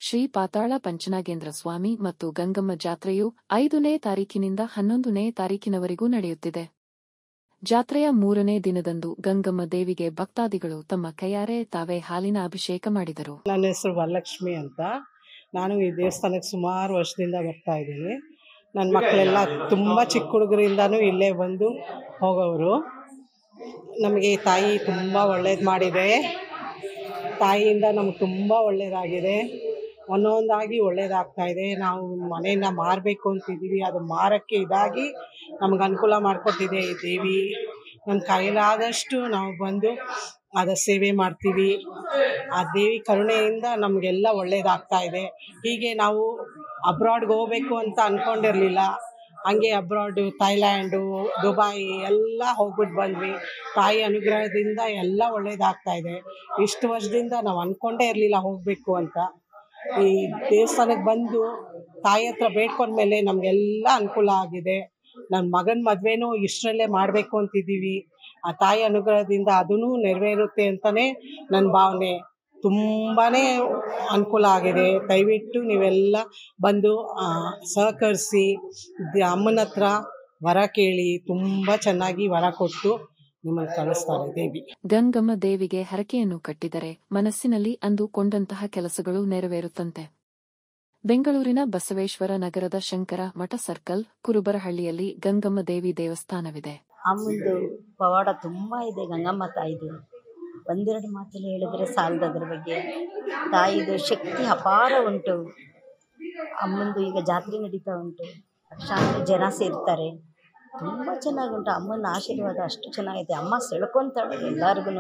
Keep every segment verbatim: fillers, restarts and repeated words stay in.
ಶ್ರೀ ಪಾತಾಳ ಪಂಚನಾಗೇಂದ್ರ ಸ್ವಾಮಿ ಮತ್ತು ಗಂಗಮ್ಮ ಜಾತ್ರೆಯು ಐದನೇ ತಾರೀಖಿನಿಂದ ಹನ್ನೊಂದನೇ ತಾರೀಖಿನವರೆಗೂ ನಡೆಯುತ್ತಿದೆ. ಜಾತ್ರೆಯ ಮೂರನೇ ದಿನದಂದು ಗಂಗಮ್ಮ ದೇವಿಗೆ ಭಕ್ತಾದಿಗಳು ತಮ್ಮ ಕೈಯಾರೆ ತಾವೇ ಹಾಲಿನ ಅಭಿಷೇಕ ಮಾಡಿದರು. ನನ್ನ ಹೆಸರು ವರಲಕ್ಷ್ಮಿ ಅಂತ. ನಾನು ಈ ದೇವಸ್ಥಾನಕ್ಕೆ ಸುಮಾರು ವರ್ಷದಿಂದ ಬರ್ತಾ ಇದ್ದೀನಿ. ನನ್ನ ಮಕ್ಕಳೆಲ್ಲ ತುಂಬ ಚಿಕ್ಕ ಹುಡುಗರಿಂದನೂ ಇಲ್ಲೇ ಬಂದು ಹೋಗೋರು. ನಮಗೆ ತಾಯಿ ತುಂಬ ಒಳ್ಳೇದು ಮಾಡಿದೆ. ತಾಯಿಯಿಂದ ನಮ್ಗೆ ತುಂಬ ಒಳ್ಳೆಯದಾಗಿದೆ. ಒಂದೊಂದಾಗಿ ಒಳ್ಳೇದಾಗ್ತಾಯಿದೆ. ನಾವು ಮನೆಯನ್ನು ಮಾರಬೇಕು ಅಂತಿದ್ದೀವಿ, ಅದು ಮಾರೋಕ್ಕೆ ಇದಾಗಿ ನಮ್ಗೆ ಅನುಕೂಲ ಮಾಡಿಕೊಟ್ಟಿದೆ ಈ ದೇವಿ. ನಮ್ಮ ಕೈಲಾದಷ್ಟು ನಾವು ಬಂದು ಅದರ ಸೇವೆ ಮಾಡ್ತೀವಿ. ಆ ದೇವಿ ಕರುಣೆಯಿಂದ ನಮಗೆಲ್ಲ ಒಳ್ಳೇದಾಗ್ತಾಯಿದೆ. ಹೀಗೆ ನಾವು ಅಬ್ರಾಡ್ಗೆ ಹೋಗಬೇಕು ಅಂತ ಅಂದ್ಕೊಂಡಿರಲಿಲ್ಲ. ಹಾಗೆ ಅಬ್ರಾಡು, ಥೈಲ್ಯಾಂಡು, ದುಬಾಯಿ ಎಲ್ಲ ಹೋಗ್ಬಿಟ್ಟು ಬಂದ್ವಿ. ತಾಯಿ ಅನುಗ್ರಹದಿಂದ ಎಲ್ಲ ಒಳ್ಳೇದಾಗ್ತಾಯಿದೆ. ಇಷ್ಟು ವರ್ಷದಿಂದ ನಾವು ಅಂದ್ಕೊಂಡೇ ಇರಲಿಲ್ಲ ಹೋಗಬೇಕು ಅಂತ. ಈ ದೇವಸ್ಥಾನಕ್ಕೆ ಬಂದು ತಾಯಿ ಹತ್ರ ಬೇಡ್ಕೊಂಡ್ಮೇಲೆ ನಮಗೆಲ್ಲ ಅನುಕೂಲ ಆಗಿದೆ. ನನ್ನ ಮಗನ ಮದುವೆನೂ ಇಷ್ಟರಲ್ಲೇ ಮಾಡಬೇಕು ಅಂತಿದ್ದೀವಿ. ಆ ತಾಯಿ ಅನುಗ್ರಹದಿಂದ ಅದೂ ನೆರವೇರುತ್ತೆ ಅಂತಲೇ ನನ್ನ ಭಾವನೆ. ತುಂಬಾ ಅನುಕೂಲ ಆಗಿದೆ. ದಯವಿಟ್ಟು ನೀವೆಲ್ಲ ಬಂದು ಸಹಕರಿಸಿ ಅಮ್ಮನ ಹತ್ರ ವರ ಕೇಳಿ. ತುಂಬ ಚೆನ್ನಾಗಿ ವರ ಕೊಟ್ಟು ನಿಮ್ಮನ್ನು ಕಳಿಸ್ತಾರೆ ದೇವಿ. ಗಂಗಮ್ಮ ದೇವಿಗೆ ಹರಕೆಯನ್ನು ಕಟ್ಟಿದರೆ ಮನಸ್ಸಿನಲ್ಲಿ ಅಂದುಕೊಂಡಂತಹ ಕೆಲಸಗಳು ನೆರವೇರುತ್ತಂತೆ. ಬೆಂಗಳೂರಿನ ಬಸವೇಶ್ವರ ನಗರದ ಶಂಕರ ಮಠ ಸರ್ಕಲ್ ಕುರುಬರಹಳ್ಳಿಯಲ್ಲಿ ಗಂಗಮ್ಮ ದೇವಿ ದೇವಸ್ಥಾನವಿದೆ. ಅಮ್ಮಂದು ಪವಾಡ ತುಂಬ ಇದೆ. ಗಂಗಮ್ಮ ತಾಯಿದು ಒಂದೆರಡು ಮಾತಲ್ಲಿ ಹೇಳಿದ್ರೆ ಸಾಲದು. ಅದ್ರ ಬಗ್ಗೆ ತಾಯಿದು ಶಕ್ತಿ ಅಪಾರ ಉಂಟು. ಅಮ್ಮಂದು ಈಗ ಜಾತ್ರೆ ನಡೀತಾ ಉಂಟು. ಲಕ್ಷಾಂತರ ಜನ ಸೇರ್ತಾರೆ. ತುಂಬ ಚೆನ್ನಾಗುಂಟು. ಅಮ್ಮನ ಆಶೀರ್ವಾದ ಅಷ್ಟು ಚೆನ್ನಾಗೈತೆ. ಅಮ್ಮ ಸೆಳ್ಕೊತಾಳೆ ಎಲ್ಲರಿಗೂ.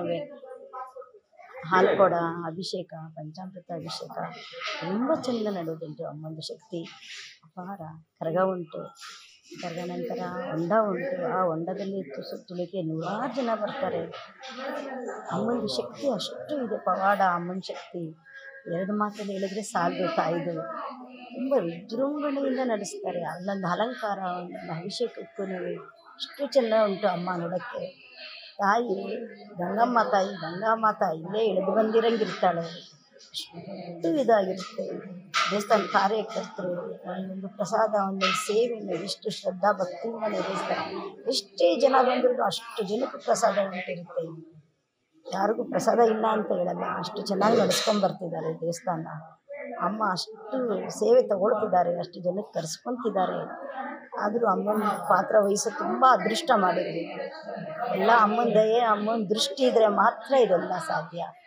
ಹಾಲು ಕೊಡ ಅಭಿಷೇಕ, ಪಂಚಾಮೃತ ಅಭಿಷೇಕ ತುಂಬ ಚೆಂದ ನಡೆಯೋದುಂಟು. ಅಮ್ಮಂದು ಶಕ್ತಿ ಅಪಾರ. ಕರಗ ಉಂಟು. ಕರಗ ನಂತರ ಹೊಂಡ ಉಂಟು. ಆ ಹೊಂಡದಲ್ಲಿ ತುಸು ತುಳಿಕೆ ನೂರಾರು ಜನ ಬರ್ತಾರೆ. ಅಮ್ಮಂದು ಶಕ್ತಿ ಅಷ್ಟು ಇದೆ. ಪವಾಡ ಅಮ್ಮನ ಶಕ್ತಿ ಎರಡು ಮಾತಲ್ಲಿ ಹೇಳಿದ್ರೆ ಸಾಲದು. ತಾಯಿದು ತುಂಬ ವಿಜೃಂಭಣೆಯಿಂದ ನಡೆಸ್ತಾರೆ. ಅಲ್ಲೊಂದು ಅಲಂಕಾರ, ಒಂದೊಂದು ಅಭಿಷೇಕಕ್ಕೂ ಅಷ್ಟು ಚೆನ್ನಾಗಿ ಉಂಟು ಅಮ್ಮ ನೋಡೋಕ್ಕೆ. ತಾಯಿ ಗಂಗಮ್ಮ ತಾಯಿ ಗಂಗಮ್ಮ ತಾಯಿ ಇಲ್ಲೇ ಇಳಿದು ಬಂದಿರಂಗಿರ್ತಾಳೆ. ಅಷ್ಟು ಇದಾಗಿರುತ್ತೆ. ದೇವಸ್ಥಾನ ಕಾರ್ಯಕರ್ತರು ಒಂದೊಂದು ಪ್ರಸಾದ, ಒಂದೊಂದು ಸೇವೆಯನ್ನು ಎಷ್ಟು ಶ್ರದ್ಧಾ ಭಕ್ತಿಯಿಂದ ನಿರ್ವಹಿಸ್ತಾರೆ. ಎಷ್ಟೇ ಜನ ಬಂದರೂ ಅಷ್ಟು ಜನಕ್ಕೂ ಪ್ರಸಾದ ಉಂಟಿರುತ್ತೆ. ಯಾರಿಗೂ ಪ್ರಸಾದ ಇಲ್ಲ ಅಂತ ಹೇಳಲ್ಲ. ಅಷ್ಟು ಚೆನ್ನಾಗಿ ನಡೆಸ್ಕೊಂಡು ಬರ್ತಿದ್ದಾರೆ ದೇವಸ್ಥಾನ. ಅಮ್ಮ ಅಷ್ಟು ಸೇವೆ ತಗೊಳ್ತಿದ್ದಾರೆ. ಅಷ್ಟು ಜನಕ್ಕೆ ಕರೆಸ್ಕೊತಿದ್ದಾರೆ. ಆದರೂ ಅಮ್ಮನ ಪಾತ್ರ ವಹಿಸೋ ತುಂಬ ಅದೃಷ್ಟ ಮಾಡಿದ್ವಿ. ಎಲ್ಲ ಅಮ್ಮನ ದಯೆ, ಅಮ್ಮನ ದೃಷ್ಟಿ ಇದ್ದರೆ ಮಾತ್ರ ಇದೆಲ್ಲ ಸಾಧ್ಯ.